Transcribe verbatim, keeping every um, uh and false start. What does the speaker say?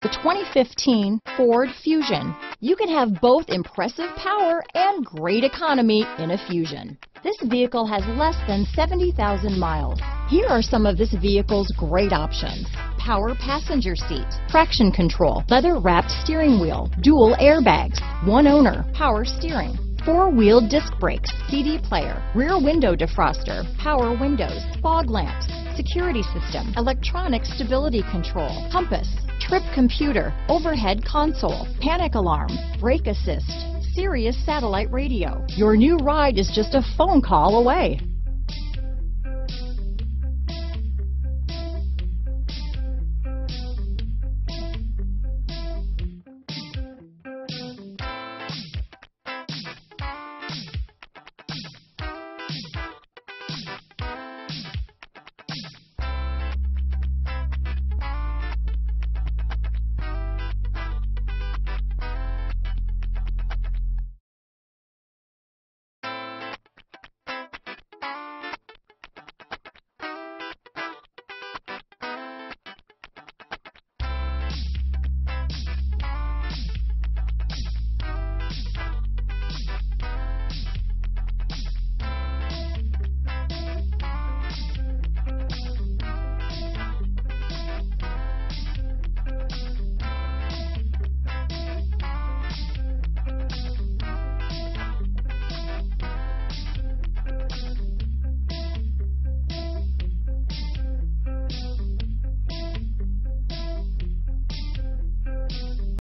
The twenty fifteen Ford Fusion. You can have both impressive power and great economy in a Fusion. This vehicle has less than seventy thousand miles. Here are some of this vehicle's great options: power passenger seat, traction control, leather-wrapped steering wheel, dual airbags, one owner, power steering, four-wheel disc brakes, C D player, rear window defroster, power windows, fog lamps, security system, electronic stability control, compass, trip computer, overhead console, panic alarm, brake assist, Sirius satellite radio. Your new ride is just a phone call away.